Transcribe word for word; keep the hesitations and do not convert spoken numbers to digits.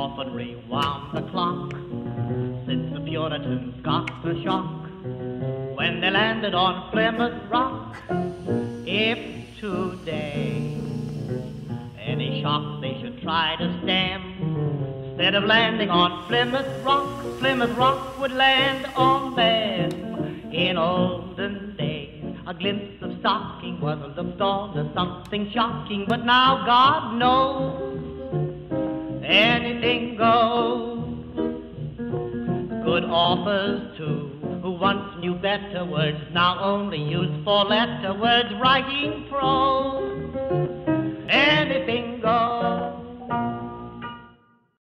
often rewound the clock since the Puritans got the shock when they landed on Plymouth Rock. If today any shock they should try to stem, instead of landing on Plymouth Rock, Plymouth Rock would land on them. In olden days, a glimpse of stocking was looked on as something shocking, but now God knows anything goes. Good authors too, who once knew better words, now only use four-letter words writing prose. Anything goes.